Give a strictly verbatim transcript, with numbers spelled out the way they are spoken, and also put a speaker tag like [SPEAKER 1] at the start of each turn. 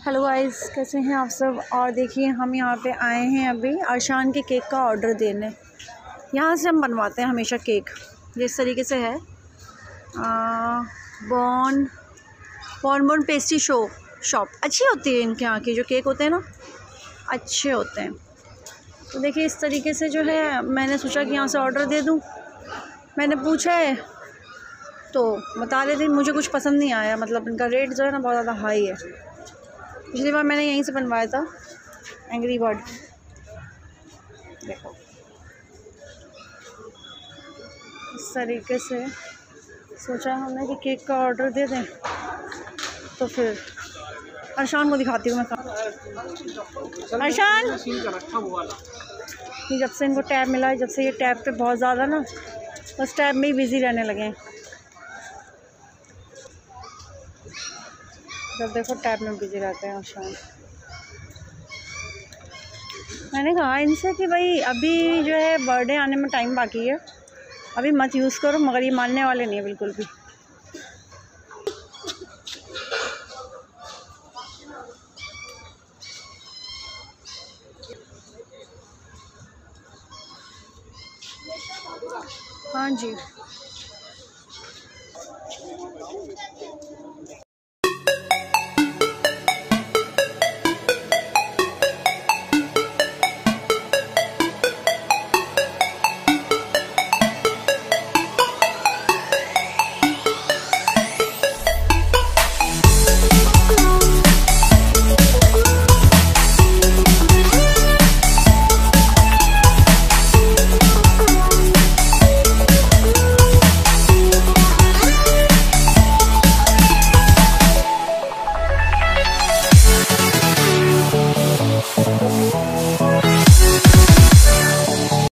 [SPEAKER 1] Hello guys, कैसे हैं आप सब। और देखिए हम यहाँ पे आए हैं अभी अर्शान के केक का ऑर्डर देने। यहाँ से हम बनवाते हैं हमेशा केक। जिस तरीके से है born born born pastry show shop अच्छी होती है। इनके यहाँ के जो केक होते हैं ना अच्छे होते हैं। तो देखिए इस तरीके से जो है मैंने सोचा कि यहाँ से ऑर्डर दे दूँ। मैंने पूछा है तो बता रहे थे मुझे कुछ पसंद नहीं आया, मतलब इनका रेट जो है ना बहुत ज़्यादा हाई है। पिछली बार मैंने यहीं से बनवाया था एंग्री बर्ड। देखो इस तरीके से सोचा हमने कि केक का ऑर्डर दे दें। तो फिर अर्शान को दिखाती हूँ मैं। अर्शान जब से इनको टैब मिला है, जब से ये टैब पे बहुत ज़्यादा ना बस टैब में ही बिज़ी रहने लगे हैं। जब देखो टैब में बिजी रहते हैं अर्शान। मैंने कहा इनसे कि भाई अभी जो है बर्थडे आने में टाइम बाकी है, अभी मत यूज़ करो, मगर ये मानने वाले नहीं है बिल्कुल भी। हाँ जी